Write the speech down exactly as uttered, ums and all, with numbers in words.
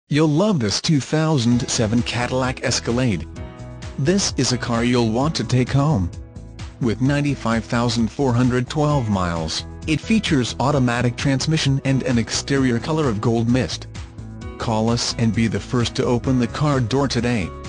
You'll love this two thousand seven Cadillac Escalade. This is a car you'll want to take home. With ninety-five thousand four hundred twelve miles, it features automatic transmission and an exterior color of gold mist. Call us and be the first to open the car door today.